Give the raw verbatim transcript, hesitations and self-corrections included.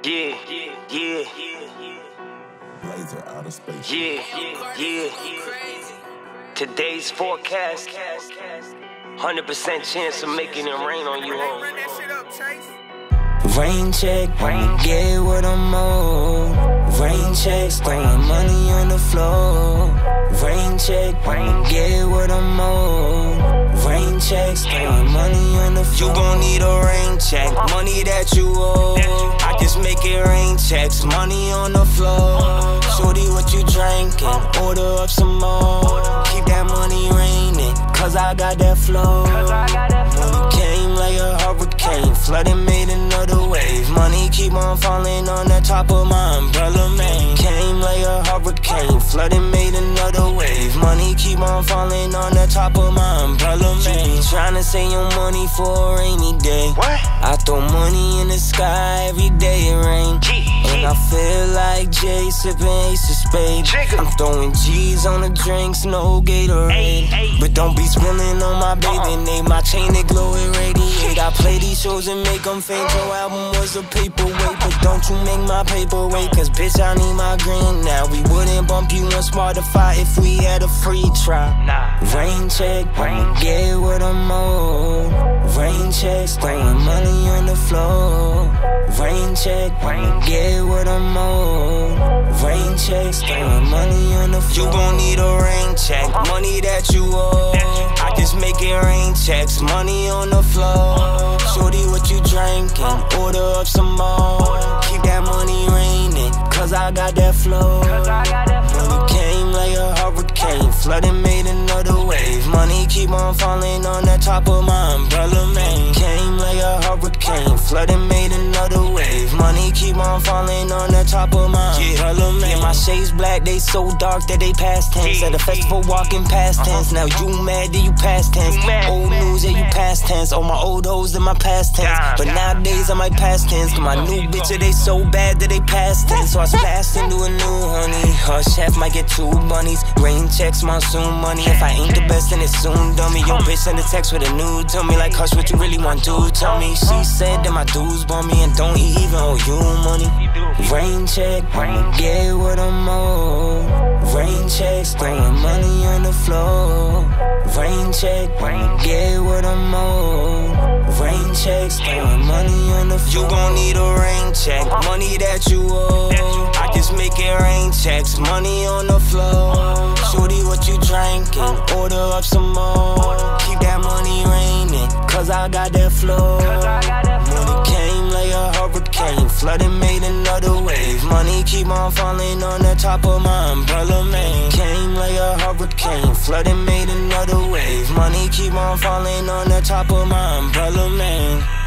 Yeah, yeah, Laser out of space. yeah, yeah. Today's forecast, one hundred percent chance of making it rain on you home. Rain check, I'ma get what I'm owed. Rain checks, throwing money on the floor. Rain check, I'ma get what I'm owed. Rain checks, throwing money on the floor. You gon' need a rain check, money that you owe. I just make it rain checks, money on the floor. Shorty, what you drinking? Order up some more. Keep that money raining, cause I got that flow. Money came like a hurricane, flooding made another wave. Money keep on falling on the top of my umbrella, man. Came like a hurricane, flooding made another wave. Money keep on falling on the top of my umbrella, man. You be tryna save your money for a rainy day. What? I throw money in the sky every day it rain. And I feel like Jay sipping Ace of Spades. I'm throwing G's on the drinks, no Gatorade. But don't be spilling on my baby name. My chain it glow, it radiate. I play these shows and make them fade. Your album was a paperweight, but don't you make my paper wait. Cause bitch, I need my green now. We wouldn't bump you on Spotify if we had a free trial. Rain check, I'ma get what I'm owed. Rain checks, throwing money on the floor. Rain check, I'ma get what I'm owed. Rain checks, throwing money on the floor. You gon' need a rain check, money that you owe. I just make it rain checks, money on the floor. Shorty, what you drinking? Order up some more. Keep that money raining, cause I got that flow. Money came like a hurricane, flooding made another wave. Money keep on falling on the top of my umbrella, man. Came like a hurricane, flooding made another wave. Money keep on falling on the top of my umbrella, man. Yeah, my shades black, they so dark that they past tense. At a festival walking past tense. Now you mad, then you past tense. Old news, yeah, you past tense. All my old hoes in my past tense. But nowadays I might past tense. Cause my new bitches, they so bad that they past tense. So I splashed into a new honey. Her chef might get two bunnies. Rain checks, monsoon money. If I ain't the best, then it's soon dummy. Yo, bitch, send a text with a nude to me. Like, hush, what you really want to tell me. She said that my dudes bought me and don't even owe you money. Rain check, I'ma get what I'm owed. Rain checks, throwing money on the floor. Rain check, I'ma get what I'm owed. Rain checks, throwing money on the floor. You gon' need a rain check, money that you owe. I just make it rain checks, money on the floor. Shorty, what you drinking? Order up some more. Keep that money raining, cause I got that flow. Money came like a hurricane, flooding made another wave. Money keep on falling on the top of my umbrella, man. Came like a hurricane, flooding made another wave. Money keep on falling on the top of my umbrella, man.